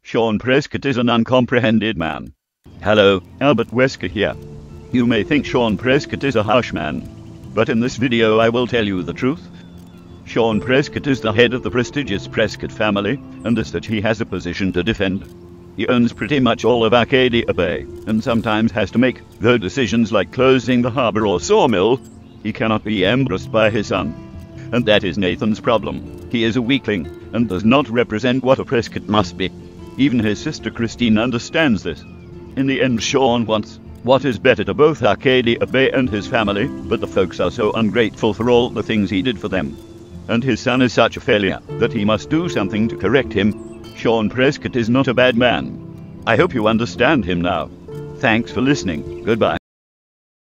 Sean Prescott is an uncomprehended man. Hello, Albert Wesker here. You may think Sean Prescott is a harsh man, but in this video I will tell you the truth. Sean Prescott is the head of the prestigious Prescott family, and as such he has a position to defend. He owns pretty much all of Arcadia Bay, and sometimes has to make the decisions like closing the harbor or sawmill. He cannot be embarrassed by his son. And that is Nathan's problem. He is a weakling, and does not represent what a Prescott must be. Even his sister Christine understands this. In the end, Sean wants what is better to both Arcadia Bay and his family, but the folks are so ungrateful for all the things he did for them. And his son is such a failure that he must do something to correct him. Sean Prescott is not a bad man. I hope you understand him now. Thanks for listening. Goodbye.